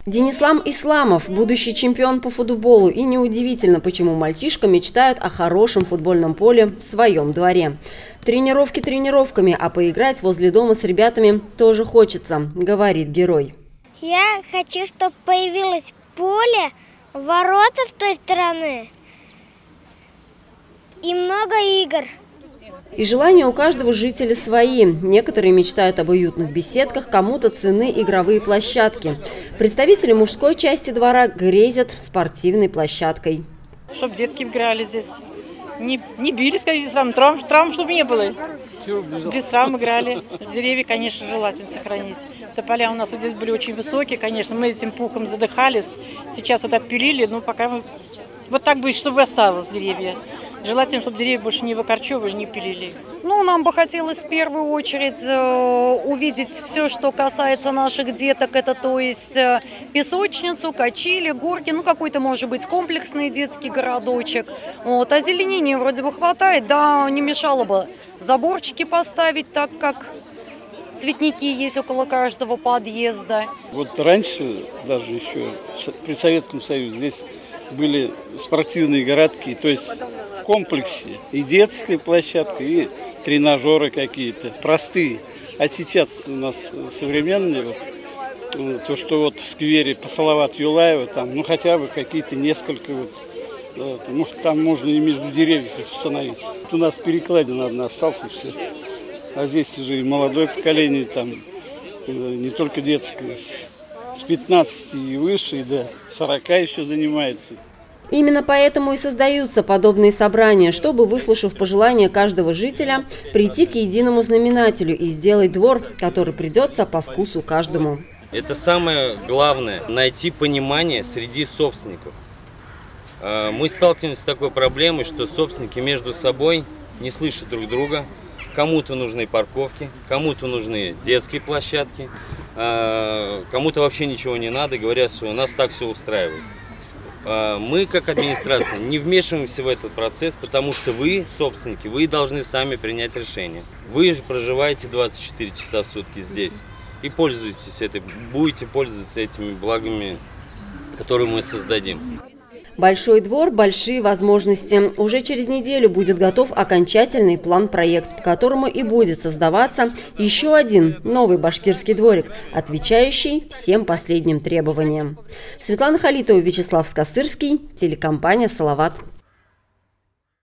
Денислам Исламов – будущий чемпион по футболу. И неудивительно, почему мальчишка мечтает о хорошем футбольном поле в своем дворе. Тренировки тренировками, а поиграть возле дома с ребятами тоже хочется, говорит герой. Я хочу, чтобы появилось поле, ворота с той стороны и много игр. И желания у каждого жителя свои. Некоторые мечтают об уютных беседках, кому-то ценны игровые площадки. Представители мужской части двора грезят спортивной площадкой. Чтобы детки играли здесь. Не били, скажите, травм чтобы не было. Без травм играли. Деревья, конечно, желательно сохранить. Тополя у нас вот здесь были очень высокие, конечно. Мы этим пухом задыхались. Сейчас вот опилили, но пока вот так бы, чтобы осталось деревья. Желательно, чтобы деревья больше не выкорчевывали, не пилили. Ну, нам бы хотелось в первую очередь увидеть все, что касается наших деток. Это, то есть, песочницу, качели, горки, ну, какой-то, может быть, комплексный детский городочек. Вот. Озеленения вроде бы хватает, да, не мешало бы заборчики поставить, так как цветники есть около каждого подъезда. Вот раньше, даже еще при Советском Союзе, здесь были спортивные городки, то есть в комплексе и детская площадка, и тренажеры какие-то простые. А сейчас у нас современные, вот, то, что вот в сквере по Салават Юлаева, там, ну хотя бы какие-то несколько, вот, ну, там можно и между деревьев установиться. Вот у нас перекладина одна осталась, и все. А здесь уже и молодое поколение, там, не только детское, с 15 и выше, и до 40 еще занимается. Именно поэтому и создаются подобные собрания, чтобы, выслушав пожелания каждого жителя, прийти к единому знаменателю и сделать двор, который придется по вкусу каждому. Это самое главное – найти понимание среди собственников. Мы сталкиваемся с такой проблемой, что собственники между собой не слышат друг друга. Кому-то нужны парковки, кому-то нужны детские площадки, кому-то вообще ничего не надо, говорят, что у нас так все устраивает. Мы, как администрация, не вмешиваемся в этот процесс, потому что вы, собственники, вы должны сами принять решение. Вы же проживаете 24 часа в сутки здесь и пользуетесь будете пользоваться этими благами, которые мы создадим. Большой двор – большие возможности. Уже через неделю будет готов окончательный план-проект, по которому и будет создаваться еще один новый башкирский дворик, отвечающий всем последним требованиям. Светлана Халитова, Вячеслав Скосырский, телекомпания «Салават».